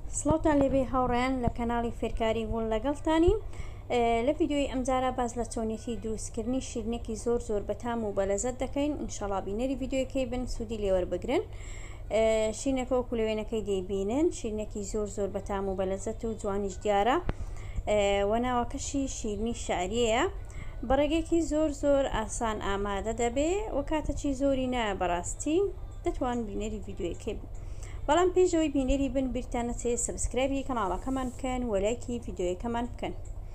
سڵاوتان لێبێ هاوڕێیان لە کەناڵی فێرکاری گوڵ لەگەڵتانین. لە ڤیدیۆی ئەمجارە باز لە چۆنیەتی دروستکردنی شیرنێکی زۆر بەتام و بەلەزەت دەکەین. ئینشاڵڵا بینەری ڤیدیۆیەکەی بن سوودی لێوەربگرن. شیرنەکە وەکو لەوێنەکەی دەیبینن شیرنێکی زۆر بەتام و بەلەزەت و جوانیش دیارە. وەناوەکەشی شیرنی شعریەیە، بەڕێگەیەکی زۆر ئاسان ئامادە دەبێ و کاتەکی زۆری نایە. بەڕاستی دەتوان بینەری ڤیدیۆیەکەی بن. بەڵام پێشەوەی بینەری بن بیرتان نەچێ سبسکرایبی کەناڵەکەمان بکەن و لایکی ڤیدیۆیەکەمان بکەن.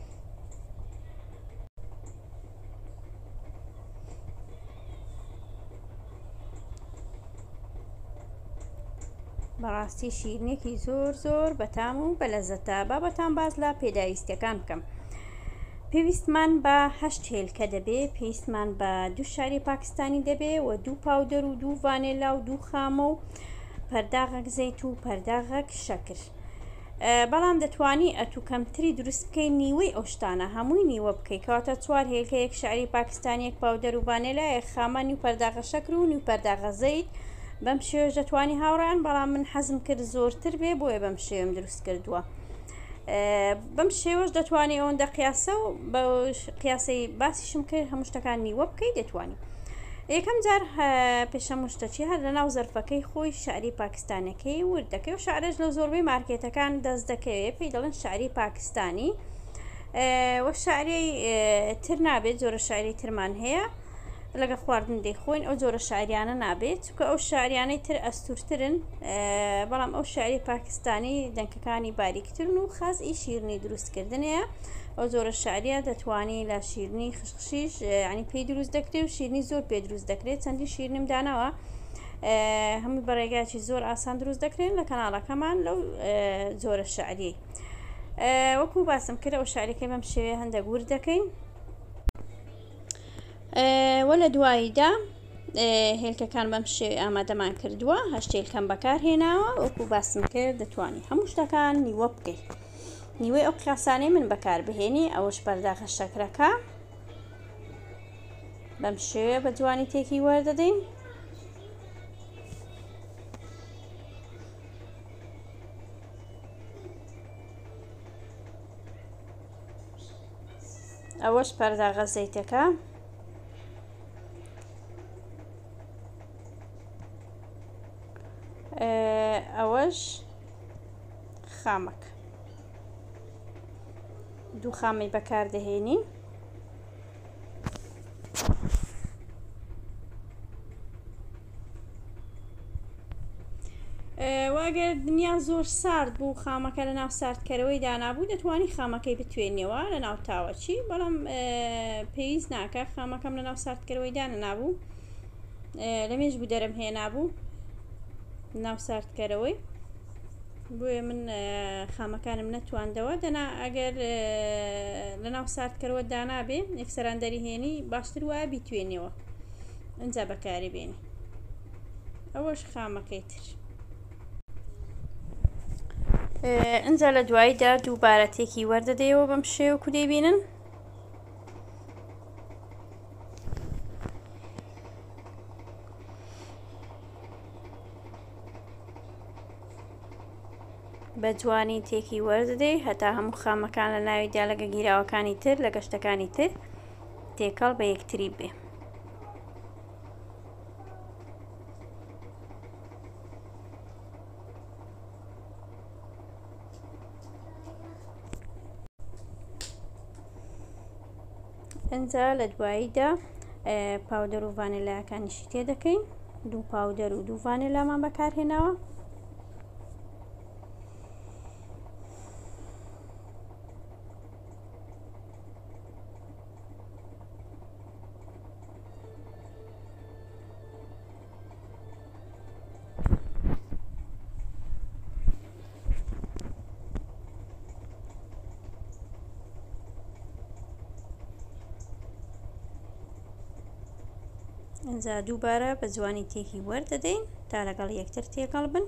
بەڕاستی شیرنێکی زۆر بەتام و بەلەزەتە. بابەتان باز لە پێداویستیەکان بکەم. پێویستمان بە 8 هێلکە دەبێ، پێویستمان بە 2 شاری پاکستانی دەبێ و 2 پاودەر و 2 ڤانێلا و 2 خامە و پەرداغەک زەیت و پەرداغەک شەکر. بەڵام دەتوانی ئەتو کەمتری دروست بکەی، نیوەی ئەو شتانە هەمووی نیوە بکەی، کەواتە 4 هێلکە، 1 شاری پاکستانی، 1 پاودەر و ڤانێلا، 1 خامە، نیو پەرداغە شەکر و نیو پەرداغە زەیت. بەم شێوەش دەتوانی هاوڕێیان، بەڵام من حەزم کرد زۆرتر بێ، بۆیە بەم شێوەم دروست کردووە. بەم شێوەش دەتوانی ئەوەندە قیاسە و بە قیاسەی باسیشم کرد هەموو شتەکان نیوە بکەی. دەتوانی یەکەم جار پێشەمو شتەچی هەر لەناو زەرفەکەی خۆی شعری پاکستانەکەی ورد دەکەی و شعرش لە زۆربەی مارکێتەکان دەست دەکەوێت، پێی دەڵێن شعری پاکستانی. وە شعری تر نابێت، جۆرە شعری ترمان هەیە لەگە خواردن دەیخۆین، ئەو جۆرە شاعریانە نابێت چونکە ئەو شاعریانەی تر ئەستورترن، بەڵام ئەو شعری پاکستانی دەنگەکانی باریکترن و خاصی شیرنی دروستکردنەیە. ئەو جۆرە شعریە دەتوانی لە شیرنی خشخشیش ینی پێی دروست دەکرێت و شیرنی زۆر پێ دروست دەکرێت. چەندی شیرنیم دانەوە، هەمووی بەڕێگایکی زۆر ئاسان دروست دەکرێن لە کەناڵەکەمان لەو جۆرە شعری. وەکو باسم کرد ئەو شعریەکەی بەم شێوەیە هەندێک ورد دەکەین. وە لە دواییدا هێلکەکان بەم شێوەیە ئامادەمان کردووە، 8 هێلکەم بەکارهێناوە. وەکو باسم کرد دەتوانی هەموو شتەکان نیوە بکەیت، نیوەی ئەو قیاسانەی من بەکار بهێنی. ئەوەش پەرداغە شەکرەکە بەم شێوەیە بە جوانی تێکی وەردەدەین. ئەوەش پەرداغە زەیتەکە، ئەوەش خامەک، 2 خامی بەکاردەهێنین. واگەر دنیا زۆر سارد بوو، خامەکە لە ناو ساردکەرەوەی دانابوو، دەتوانی خامەکەی بتوێنیەوە لە ناو تاوەچی، بەڵام پێویست ناکە. خامەکەم لە ناو ساردکەرەوەی دانە نابوو، لەمێژ بوو دەرم هێنابوو ناو ساردکەرەوەی، بۆیە من خامەکانم نەتواندەوە. دەنا ئەگەر لە ناو ساردکەرەوە دانابێ یەکسەران دەریهێنی، باشتر وایە بیتوێنیەوە ئەنجا بەکاری بێنی. ئەوەش خامەکەی تر. ئەنجا لە دواییدا دووبارە تێکی وەردەدەیەوە بەم شێوەیە دەیبینن. بە جوانی تێکی وەردەدەی هەتا هەموو خامەکان لە ناویدا لەگە گیراوەکانی تر لە گەشتەکانی تر تێکەڵ بە یەکتری بێ. ئەنجا لە دواییدا پاودەر و ڤانێلایەکانیشی تێ دەکەین. 2 پاودەر و 2 ڤانێلامان بەکارهێناوە. ئەنجا دووبارە بە جوانی تێکی وەردەدەین تا لەگەڵ یەکتر تێکەڵ بن.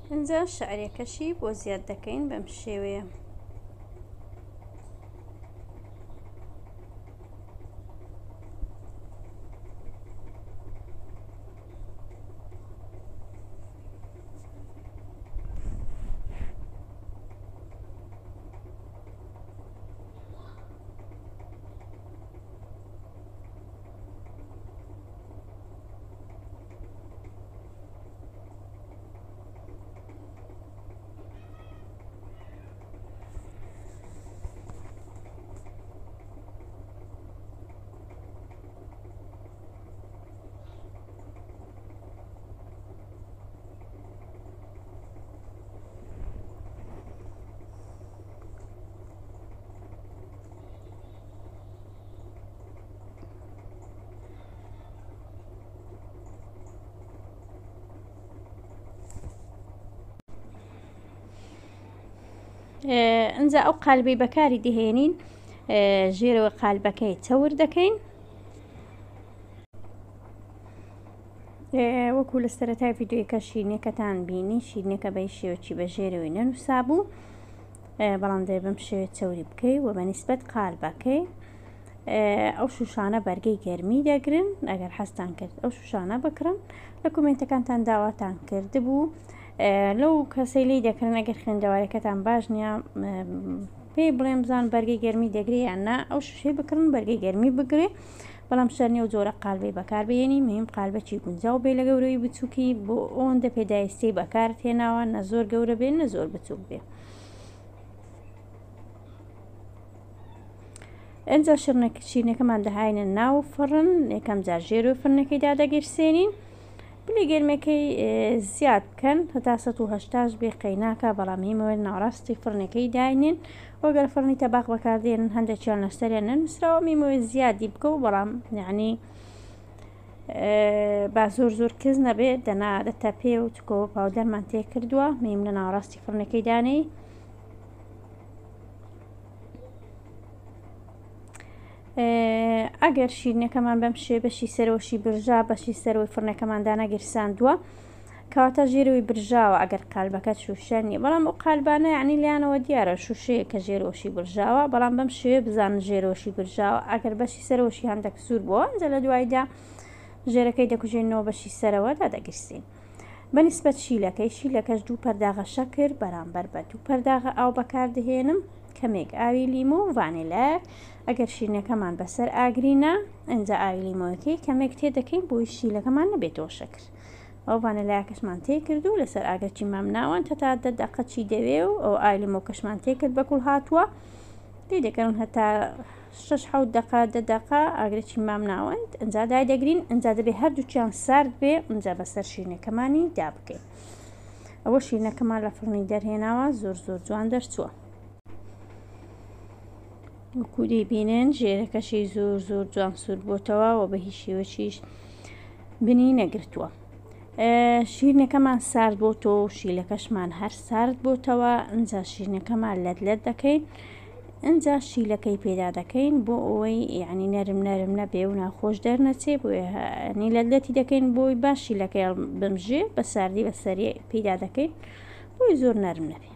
اینجا شعرێکەشی بۆ زیاد دەکەین بەم شێوەیە. ئەنجا ئەو قالبەی بەکاری دەهێنین، ژێرەوە قالبەکەی چەور دەکەین. وەکو لە سەرەتای ڤیدیۆیەکە شیرینەکەتان بینی، شیرینەکە بە شێوەی بە ژێرەوەی نەنووسا بوو، بەڵام دەبێت بەم شێوەیە چەوری بکەی و بەنسبەت قالبەکەی ئەو شوشانە بەرگەی گەرمی دەگرن. ئەگەر حەستان کرد ئەو شوشانە بکڕن. لە کۆمنتەکانتان داواتان کردبوو لەو کەسەی لی دەکردن ئەگەر خوێندەوارەکەتان باش نییە پێی بڵێم بزان بەرگەی گەرمی دەگرێ یان نا ئەو شوشەی بکڕن بەرگەی گەرمی بگرێ. بەڵام شەرنی و جۆرە قالبەی بەکاربێنی مهم قالبەکی گونجاو بێ لە گەورەی بچووکی بۆ ئەوەندە پێداویستی بەکارت هێناوە، نە زۆر گەورە بێ نە زۆر بچووک بێ. ئەنجا شیرینەکەمان دەهاینە ناو فڕن، یەکەم جار ژێرۆی فڕنەکەیدا دەگیرسێنین. بلێ گەرمەکەی زیاد بکەن هەتا 180 بێ قەیناکە، بەڵام هیمەوە ناوڕاستی فڕنەکەی داینن. وەگەر فڕنی تەباق بەکاردێنن هەندێکیان لەسەریان نەنووسراوە میمەوەی زیادی بکە و بەڵام یعنی با زۆر کز نەبێت دەنادەتە پێ و چکۆوە پاودەرمان تێ کردووە میم لە ناوڕاستی فڕنەکەی دانەی. ئەگەر شیرینەکەمان بەم شێ بەشی سەرەوەشی برژا بەشی سەرەوەی فڕنەکەماندا نەگیرساندووە کەواتە ژێرەوەی برژاوە ئەگەر قالبەکەت شوشە نیە. بەڵام ئەو قالبانە یعنی لیانەوە دیارە شوشەیە کە ژێرەوەشی برژاوە، بەڵام بەم شێوێ بزانن ژێرەوەشی برژاوە. ئەگەر بەشی سەرەوەشی هەندێک سوور بووە ئەنجا لە دوایدا ژێرەکەی دەکوژێنەوە بەشی سەرەوەدا دەگیرسین. بەنسبەت شیلەکەش 2 پەرداغە شەکر بەرامبەر بە 2 پەرداغە ئاو بەکاردەهێنم، کەمێک ئاوی لیمۆ و ڤانیلایەک. ئەگەر شیرینەکەمان بەسەر ئاگرینە ئەنجا ئاوی لیمۆیەکەی کەمێک تێ دەکەین بۆی شیلەکەمان نەبێتەوە شەکر. ئەو ڤانیلایەکەشمان تێ کرد و لەسەر ئاگرچی مام ناوەن هەتا 10 دقەچی دەوێ و ئەو ئاوی لیمۆکەشمان تێ کرد بەکوڵ هاتووە لی دەکەون هەتا 6-7 دقە 10 دقە ئاگرچی مام ناوەند ئەنجا دای دەگرین. ئەنجا دەبێ هەردووچیان سارد بێ ئەنجا بەسەر شیرینەکەمانی دا بکەین. ئەوە شیرینەکەمان لە فڕنی دەرهێناوە زۆر جوان دەرچووە. وەکو دەیبینن ژێرەکەشی زۆر جوان سوور بۆتەوە و بە هیچ شێوەیەکیش بنی نەگرتووە. شیرینەکەمان سارد بۆتەوە و شیلەکەشمان هەر سارد بۆتەوە. ئەنجا شیرینەکەمان لەت دەکەین، ئەنجا شیلەکەی پێدا دەکەین بۆ ئەوەی یعنی نەرم نەبێ و ناخۆش دەرنەچێ، بۆنی لەتی دەکەین بۆی باش شیلەکەی بمژێ بە ساردی بەسەری پێدا دەکەین بۆی زۆر نەرم نەبێ.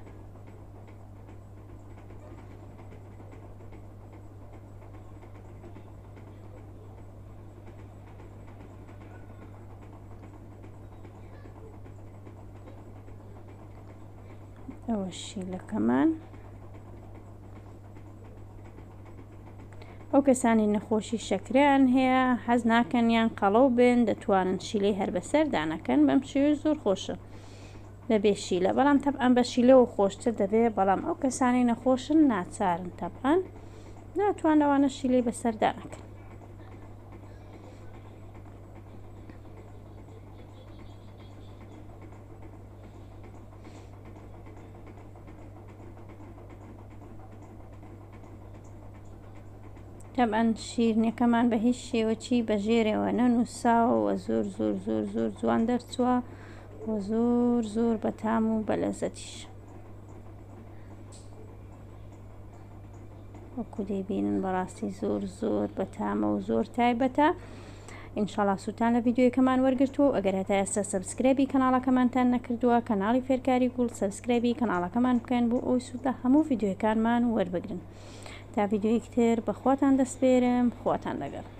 ئەوە شیلەکەمان. ئەو کەسانی نەخۆشی شەکریان هەیە حەز ناکەن یان قەڵەو بن دەتوانن شیلەی هەر بەسەر دانەکەن، بەم شێوەیە زۆر خۆشە بەبێ شیلە. بەڵام تەبعەن بە شیلەوە خۆشتر دەبێت، بەڵام ئەو کەسانی نەخۆشن ناچارن تەبعەن ناتوانەوانە شیلەی بەسەر دانەکەن. طبعاً شیرینەکەمان بە هیچ شێوەیەکی بە ژێرەوە نەنووساوە زۆر جوان دەرچووە و زۆر بەتام و بەلەزەتیش. وەکو دەیبینن بەڕاستی زۆر بەتامە و زۆر تایبەتە. ئینشاڵا سووتان لە ڤیددیوەکەمان وەرگرت و ئەگەر هەتا ئێستا سەبسکرایبی کەناڵەکەمانتان نەکردووە کەناڵی فێرکاری گوڵ سەبسکرایبی کەناڵەکەمان بکەن بۆ ئەوی سوودە هەموو ڤیددیوەکانمان وەربگرن. تا ڤیددیۆیەک تر بەخواتان دەسپێرم، خواتان لەگەڵ.